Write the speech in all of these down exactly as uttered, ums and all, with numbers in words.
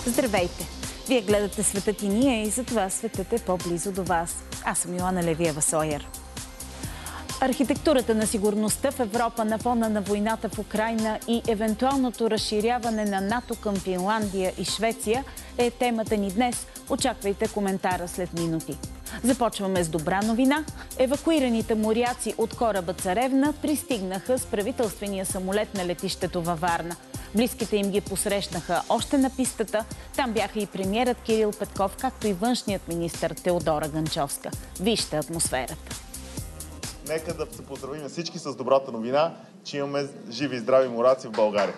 Здравейте! Вие гледате Светът и ние и затова светът е по-близо до вас. Аз съм Йоанна Левиева-Сойер. Архитектурата на сигурността в Европа на фона на войната в Украйна и евентуалното разширяване на НАТО към Финландия и Швеция е темата ни днес. Очаквайте коментара след минути. Започваме с добра новина. Евакуираните моряци от кораба Царевна пристигнаха с правителствения самолет на летището във Варна. Близките им ги посрещнаха още на пистата. Там бяха и премиерът Кирил Петков, както и външният министър Теодора Генчовска. Вижте атмосферата. Нека да се поздравим всички с добрата новина, че имаме живи и здрави моряци в България.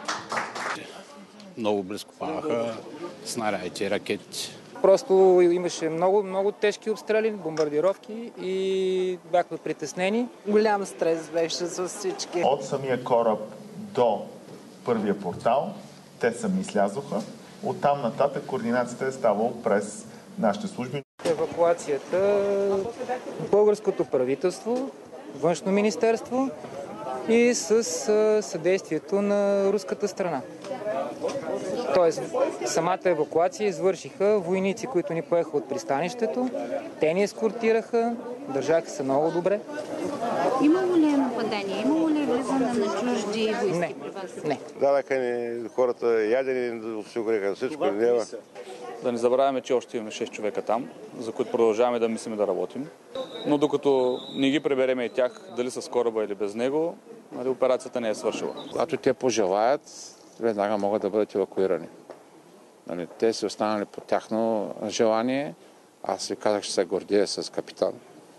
Много близко падаха снаряди и ракети. Просто имаше много, много тежки обстрели, бомбардировки и бяхме притеснени. Голям стрес беше с всички. От самия кораб до първия портал те сами слязоха. Оттам нататък координацията е ставала през нашите служби. Евакуацията, българското правителство, външно министерство и с съдействието на руската страна. Тоест, самата евакуация извършиха войници, които ни поеха от пристанището. Те ни ескортираха, държаха се много добре. Имало ли е нападение? Имало ли е влизане на чужди войски не, при вас? Не. Дадаха ни хората ядени, да осигуриха всичко. Да не забравяме, че още имаме шест човека там, за които продължаваме да мислим да работим. Но докато не ги прибереме и тях, дали с кораба или без него, нали, операцията не е свършила. Когато те пожелаят, веднага могат да бъдат евакуирани. Нали, те са останали по тяхно желание. Аз ви казах, че се гордея с капитан.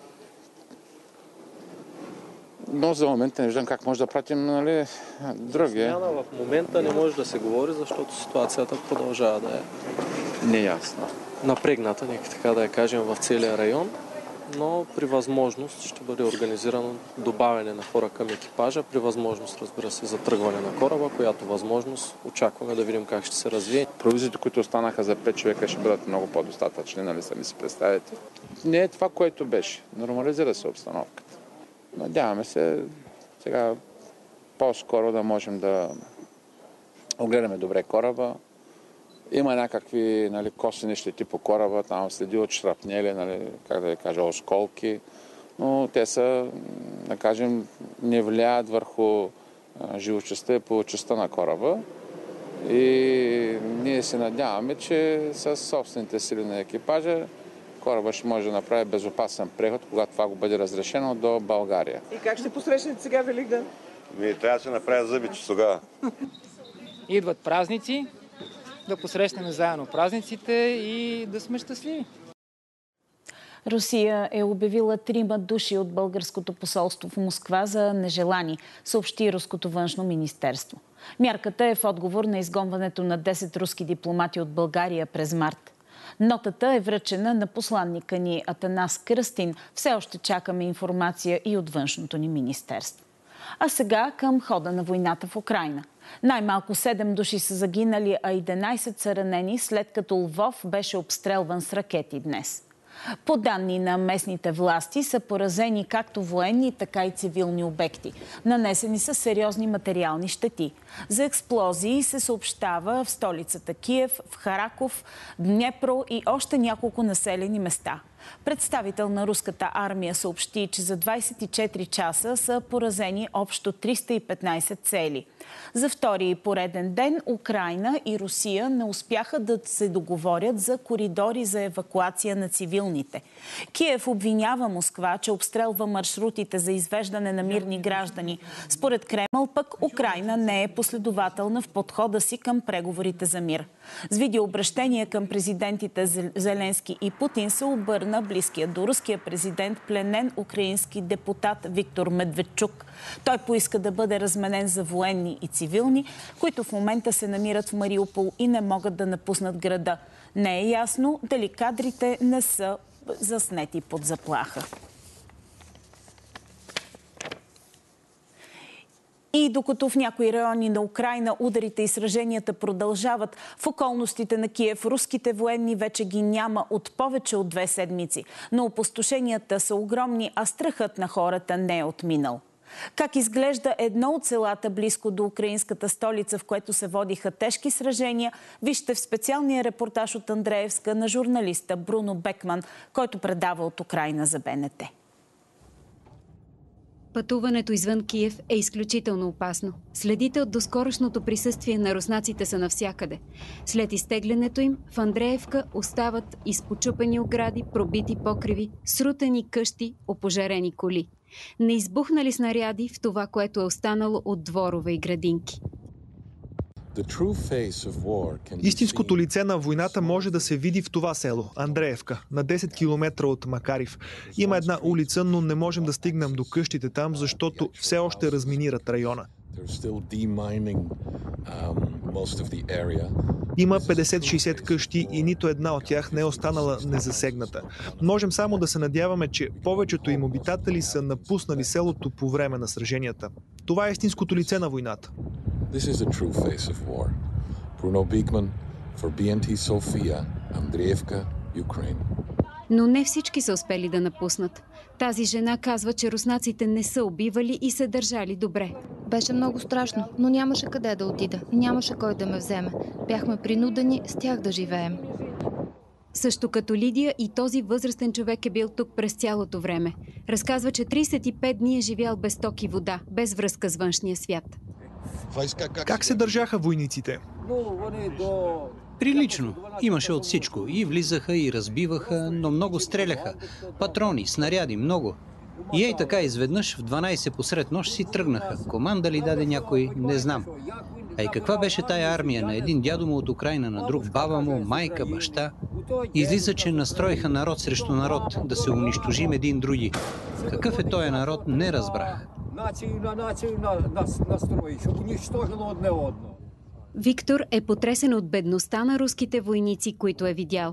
Но за момента не виждам как може да пратим, нали, други. Смяна в момента не може да се говори, защото ситуацията продължава да е неясна. Напрегната, нека така да я кажем, в целия район, но при възможност ще бъде организирано добавяне на хора към екипажа, при възможност, разбира се, за тръгване на кораба, която възможност очакваме да видим как ще се развие. Провизиите, които останаха за пет човека, ще бъдат много по-достатъчни, нали сами си представите. Не е това, което беше. Нормализира се обстановката. Надяваме се сега по-скоро да можем да огледаме добре кораба. Има някакви, нали, косвени щети по кораба, там следи от шрапнели, нали, как да ви кажа, осколки, но те са, да кажем, не влияят върху живучестта по частта на кораба и ние се надяваме, че с собствените сили на екипажа кораба ще може да направи безопасен преход, когато това го бъде разрешено до България. И как ще посрещнете сега Великден? Ми трябва да се направят зъбичи тогава. Идват празници, да посрещнем заедно празниците и да сме щастливи. Русия е обявила трима души от българското посолство в Москва за нежелани, съобщи руското външно министерство. Мярката е в отговор на изгонването на десет руски дипломати от България през март. Нотата е връчена на посланника ни Атанас Кръстин. Все още чакаме информация и от външното ни министерство. А сега към хода на войната в Украйна. Най-малко седем души са загинали, а единайсет са ранени, след като Лвов беше обстрелван с ракети днес. По данни на местните власти са поразени както военни, така и цивилни обекти. Нанесени са сериозни материални щети. За експлозии се съобщава в столицата Киев, в Хараков, Днепро и още няколко населени места. Представител на руската армия съобщи, че за двайсет и четири часа са поразени общо триста и петнайсет цели. За втори пореден ден Украйна и Русия не успяха да се договорят за коридори за евакуация на цивилните. Киев обвинява Москва, че обстрелва маршрутите за извеждане на мирни граждани. Според Кремъл пък Украйна не е последователна в подхода си към преговорите за мир. С видеообращение към президентите Зеленски и Путин се обърна близкия до руския президент пленен украински депутат Виктор Медведчук. Той поиска да бъде разменен за военни и цивилни, които в момента се намират в Мариупол и не могат да напуснат града. Не е ясно дали кадрите не са заснети под заплаха. И докато в някои райони на Украйна ударите и сраженията продължават, в околностите на Киев руските военни вече ги няма от повече от две седмици. Но опустошенията са огромни, а страхът на хората не е отминал. Как изглежда едно от селата близко до украинската столица, в което се водиха тежки сражения, вижте в специалния репортаж от Андреевска на журналиста Бруно Бекман, който предава от Украйна за Б Н Т. Пътуването извън Киев е изключително опасно. Следите от доскорошното присъствие на руснаците са навсякъде. След изтеглянето им в Андреевка остават изпочупени огради, пробити покриви, срутени къщи, опожарени коли. Не избухнали снаряди в това, което е останало от дворове и градинки. Истинското лице на войната може да се види в това село, Андреевка, на десет километра от Макарив. Има една улица, но не можем да стигнем до къщите там, защото все още разминират района. Има петдесет-шейсет къщи и нито една от тях не е останала незасегната. Можем само да се надяваме, че повечето им обитатели са напуснали селото по време на сраженията. Това е истинското лице на войната. This is a true face of war. Bruno Beekman for B N T Sofia, Andreevka, Ukraine. Но не всички са успели да напуснат. Тази жена казва, че руснаците не са убивали и се държали добре. Беше много страшно, но нямаше къде да отида. Нямаше кой да ме вземе. Бяхме принудени с тях да живеем. Също като Лидия, и този възрастен човек е бил тук през цялото време. Разказва, че трийсет и пет дни е живял без ток и вода, без връзка с външния свят. Как се държаха войниците? Прилично. Имаше от всичко. И влизаха, и разбиваха, но много стреляха. Патрони, снаряди, много. И ей така изведнъж в дванайсет посред нощ си тръгнаха. Команда ли даде някой, не знам. А и каква беше тая армия? На един дядо му от Украйна, на друг баба му, майка, баща. Излиза, че настроиха народ срещу народ, да се унищожим един други. Какъв е този народ, не разбрах. Виктор е потресен от бедността на руските войници, които е видял.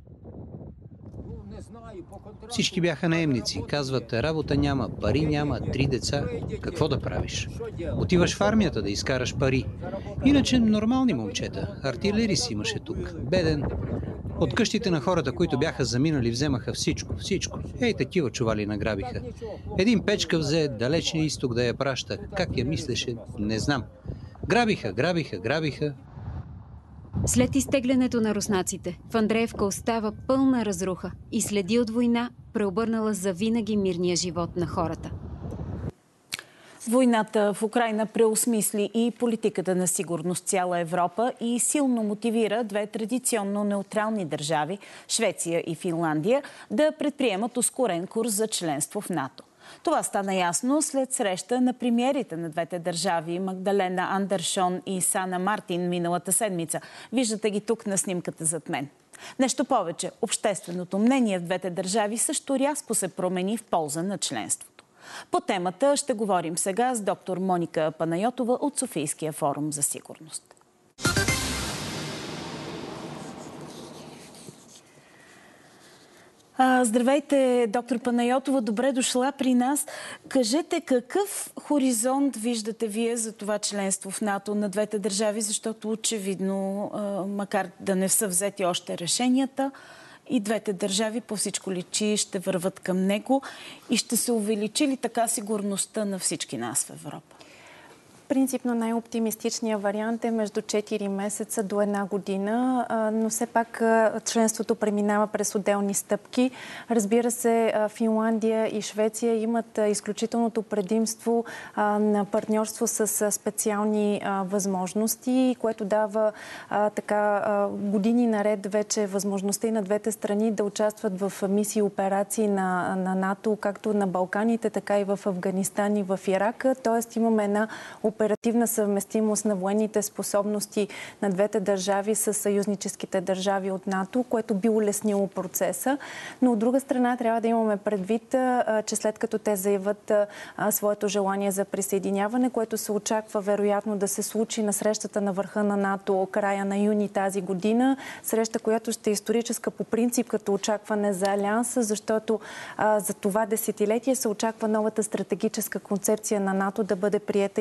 Всички бяха наемници. Казват, работа няма, пари няма, три деца. Какво да правиш? Отиваш в армията да изкараш пари. Иначе нормални момчета. Артилери си имаше тук. Беден. От къщите на хората, които бяха заминали, вземаха всичко, всичко. Ей, такива чували награбиха. Един печка взе далечния изток да я праща. Как я мислеше, не знам. Грабиха, грабиха, грабиха. След изтеглянето на руснаците, в Андреевка остава пълна разруха и следи от война, преобърнала завинаги мирния живот на хората. Войната в Украйна преосмисли и политиката на сигурност цяла Европа и силно мотивира две традиционно неутрални държави, Швеция и Финландия, да предприемат ускорен курс за членство в НАТО. Това стана ясно след среща на премиерите на двете държави Магдалена Андершон и Сана Мартин миналата седмица. Виждате ги тук на снимката зад мен. Нещо повече, общественото мнение в двете държави също рязко се промени в полза на членството. По темата ще говорим сега с доктор Моника Панайотова от Софийския форум за сигурност. Здравейте, доктор Панайотова, добре дошла при нас. Кажете, какъв хоризонт виждате вие за това членство в НАТО на двете държави, защото очевидно, макар да не са взети още решенията, и двете държави по всичко личи ще върват към него и ще се увеличи ли така сигурността на всички нас в Европа? Принципно най-оптимистичният вариант е между четири месеца до една година, но все пак членството преминава през отделни стъпки. Разбира се, Финландия и Швеция имат изключителното предимство на партньорство с специални възможности, което дава така години наред вече възможността и на двете страни да участват в мисии и операции на, на НАТО, както на Балканите, така и в Афганистан и в Ирак. Тоест имаме една оперативна съвместимост на военните способности на двете държави с съюзническите държави от НАТО, което би улеснило процеса. Но от друга страна трябва да имаме предвид, че след като те заявят своето желание за присъединяване, което се очаква вероятно да се случи на срещата на върха на НАТО края на юни тази година, среща, която ще е историческа по принцип като очакване за Алианса, защото за това десетилетие се очаква новата стратегическа концепция на НАТО да бъде приета именно на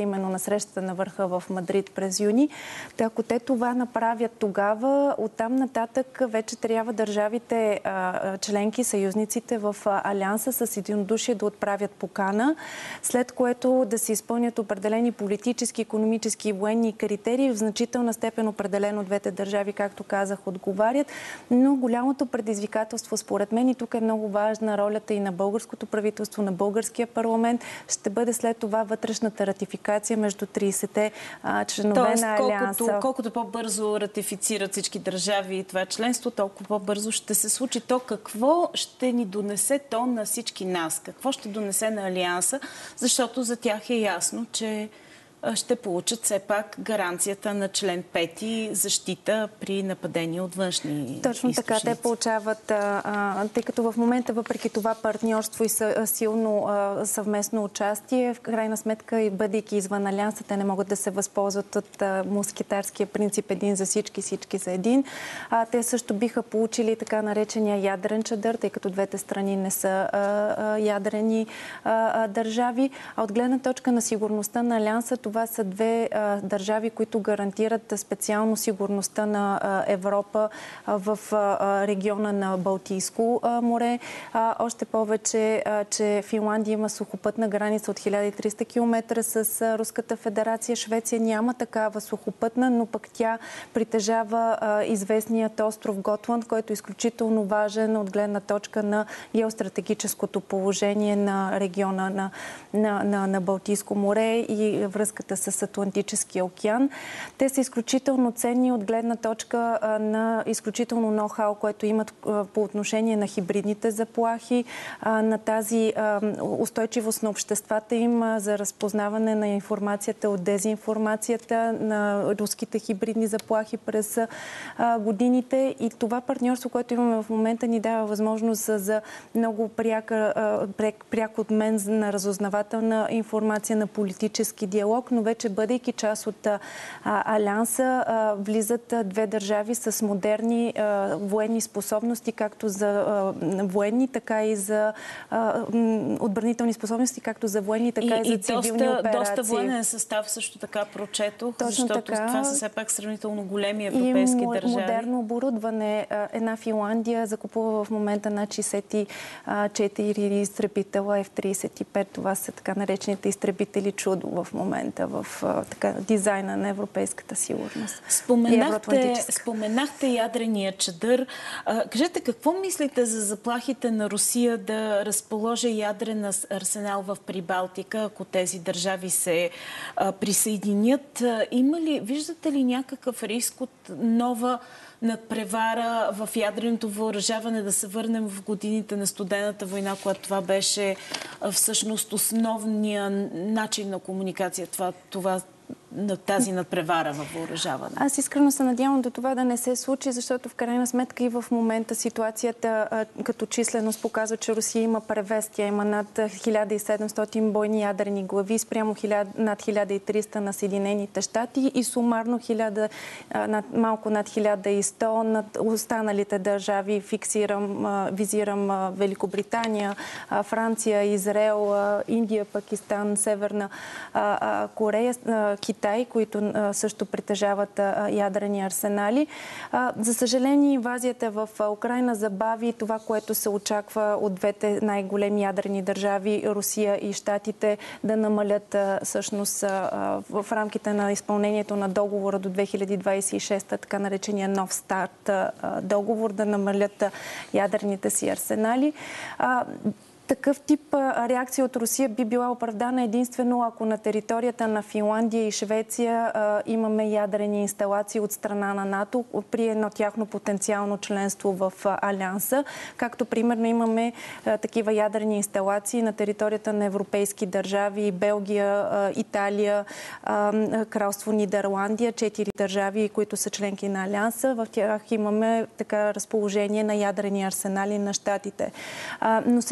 срещата на върха в Мадрид през юни. Та, ако те това направят тогава, оттам нататък вече трябва държавите членки, съюзниците в Алианса с единодушие да отправят покана, след което да се изпълнят определени политически, икономически и военни критерии. В значителна степен определено двете държави, както казах, отговарят. Но голямото предизвикателство, според мен, и тук е много важна ролята и на българското правителство, на българския парламент, ще бъде след това вътрешната ратификация между тридесетте членове Тоест, на Алианса. Колкото, колкото по-бързо ратифицират всички държави и това членство, толкова по-бързо ще се случи. То какво ще ни донесе то на всички нас? Какво ще донесе на Алианса? Защото за тях е ясно, че ще получат все пак гаранцията на член пети защита при нападения от външни Точно източници. така, те получават, а, тъй като в момента въпреки това партньорство и силно а, съвместно участие, в крайна сметка, и бъдейки извън Алианса, те не могат да се възползват от а, мускетарския принцип един за всички, всички за един. А, те също биха получили така наречения ядрен чадър, тъй като двете страни не са а, а, ядрени а, а, държави. А от гледна точка на сигурността на Алианса, това са две а, държави, които гарантират специално сигурността на а, Европа а, в а, региона на Балтийско а, море. А, още повече, а, че Финландия има сухопътна граница от хиляда и триста километра с а, Руската федерация. Швеция няма такава сухопътна, но пък тя притежава а, известният остров Готланд, който е изключително важен от гледна точка на геостратегическото положение на региона на, на, на, на Балтийско море и връзката с Атлантическия океан. Те са изключително ценни от гледна точка а, на изключително ноу-хау, което имат а, по отношение на хибридните заплахи, а, на тази а, устойчивост на обществата им а, за разпознаване на информацията от дезинформацията, на руските хибридни заплахи през а, годините. И това партньорство, което имаме в момента, ни дава възможност за, за много пряка, а, пряк, пряк обмен на разузнавателна информация, на политически диалог, но вече бъдейки част от а, Алианса, а, влизат а, две държави с модерни а, военни способности, както за а, военни, така и за а, отбранителни способности, както за военни, така и, и за цивилни доста, операции. доста военен състав също така прочетох, Точно защото така. Това са все пак сравнително големи европейски и държави. Модерно оборудване. Една Финландия закупува в момента на шейсет и четири изтребителя Еф тридесет и пет. Това са така наречените изтребители чудо в момента в така, дизайна на европейската сигурност. Споменахте, споменахте ядрения чадър. А, кажете, какво мислите за заплахите на Русия да разположи ядрен арсенал в Прибалтика, ако тези държави се а, присъединят? А, има ли, виждате ли някакъв риск от нова надпревара в ядреното въоръжаване, да се върнем в годините на студената война, когато това беше всъщност основния начин на комуникация, това, това на тази надпревара във въоръжаване? Аз искрено се надявам до това да не се случи, защото в крайна сметка и в момента ситуацията а, като численост показва, че Русия има превес. Тя има над хиляда и седемстотин бойни ядрени глави спрямо над хиляда и триста на Съединените щати и сумарно хиляда, а, над, малко над хиляда и сто над останалите държави. Фиксирам, а, визирам а, Великобритания, а, Франция, Израел, а, Индия, Пакистан, Северна а, а, Корея, а, Китай, които а, също притежават а, ядрени арсенали. А, за съжаление, инвазията в Украйна забави това, което се очаква от двете най-големи ядрени държави, Русия и Щатите, да намалят а, всъщност а, в рамките на изпълнението на договора до две хиляди двадесет и шеста, така наречения нов старт а, договор, да намалят а, ядрените си арсенали. А, Такъв тип реакция от Русия би била оправдана единствено ако на територията на Финландия и Швеция а, имаме ядрени инсталации от страна на НАТО при едно тяхно потенциално членство в а, Алианса. Както примерно имаме а, такива ядрени инсталации на територията на европейски държави, Белгия, а, Италия, а, Кралство Нидерландия, четири държави, които са членки на Алианса. В тях имаме така разположение на ядрени арсенали на щатите. А, но всъщност това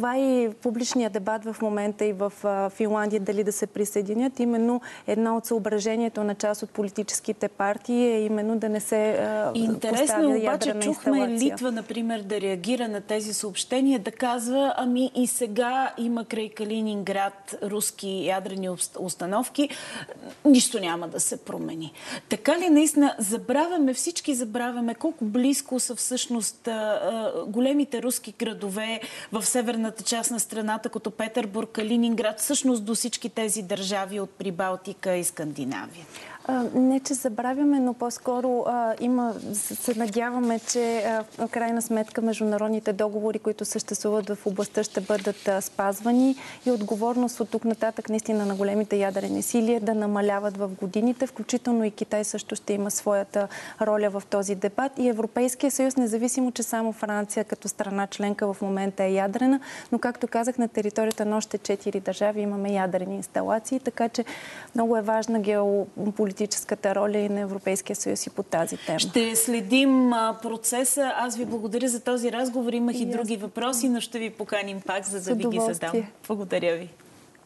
това и публичният дебат в момента и в Финландия дали да се присъединят. Именно едно от съображението на част от политическите партии е именно да не се Интересно поставя обаче, чухме Литва, например, да реагира на тези съобщения, да казва, ами и сега има край Калининград руски ядрени установки, нищо няма да се промени. Така ли наистина забравяме, всички забравяме колко близко са всъщност големите руски градове в северната част на страната, като Петербург, Калининград, всъщност до всички тези държави от Прибалтика и Скандинавия? А, не, че забравяме, но по-скоро има, се надяваме, че а, в крайна сметка международните договори, които съществуват в областта, ще бъдат а, спазвани и отговорност от тук нататък наистина на големите ядрени сили е да намаляват в годините, включително и Китай също ще има своята роля в този дебат и Европейския съюз, независимо, че само Франция като страна членка в момента е ядрена, но както казах, на територията на още четири държави имаме ядрени инсталации, така че много е важна геополитика политическата роля и на Европейския съюз и по тази тема. Ще следим процеса. Аз ви благодаря за този разговор. Имах и, и други въпроси, но ще ви поканим пак, за да ви ги задам. Благодаря ви.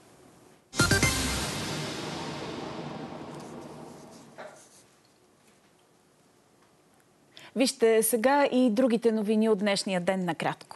Вижте сега и другите новини от днешния ден накратко.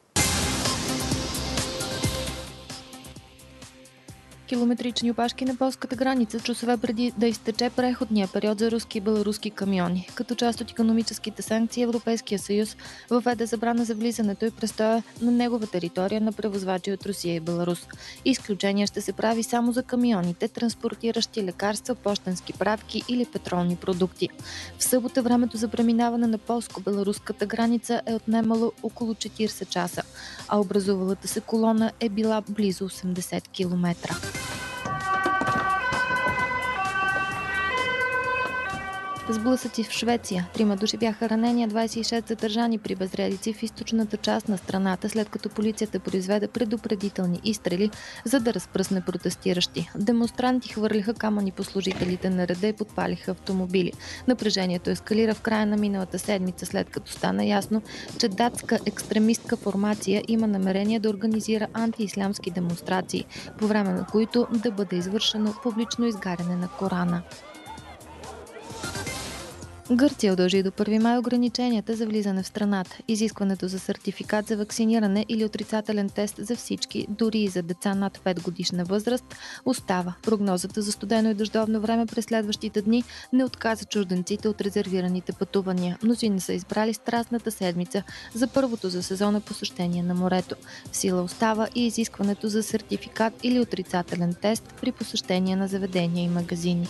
Километрични опашки на полската граница, часове преди да изтече преходния период за руски и беларуски камиони. Като част от икономическите санкции, Европейския съюз въведе забрана за влизането и престоя на негова територия на превозвачи от Русия и Беларус. Изключение ще се прави само за камионите, транспортиращи лекарства, пощенски пратки или петролни продукти. В събота времето за преминаване на полско-беларуската граница е отнемало около четирийсет часа, а образувалата се колона е била близо осемдесет километра. Сблъсъци в Швеция. Трима души бяха ранени, а двадесет и шест задържани при безредици в източната част на страната, след като полицията произведе предупредителни изстрели, за да разпръсне протестиращи. Демонстранти хвърлиха камъни по служителите на реда и подпалиха автомобили. Напрежението ескалира в края на миналата седмица, след като стана ясно, че датска екстремистка формация има намерение да организира антиислямски демонстрации, по време на които да бъде извършено публично изгаряне на Корана. Гърция удължи до първи май ограниченията за влизане в страната. Изискването за сертификат за вакциниране или отрицателен тест за всички, дори и за деца над пет годишна възраст, остава. Прогнозата за студено и дъждовно време през следващите дни не отказа чужденците от резервираните пътувания. Мнозина са избрали страстната седмица за първото за сезона посещение на морето. В сила остава и изискването за сертификат или отрицателен тест при посещение на заведения и магазини.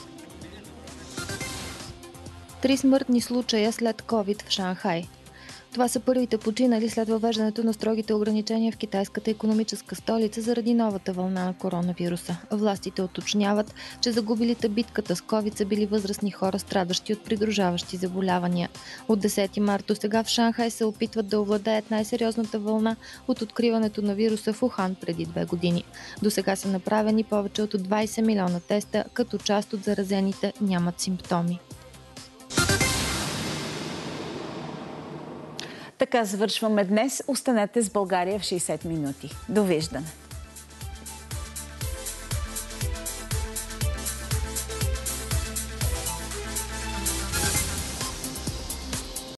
Три смъртни случая след ковид в Шанхай. Това са първите починали след въвеждането на строгите ограничения в китайската икономическа столица заради новата вълна на коронавируса. Властите уточняват, че загубилите битката с ковид са били възрастни хора, страдащи от придружаващи заболявания. От десети март до сега в Шанхай се опитват да овладеят най-сериозната вълна от откриването на вируса в Ухан преди две години. До сега са направени повече от двадесет милиона теста, като част от заразените нямат симптоми. Така завършваме днес. Останете с България в шейсет минути. Довиждане!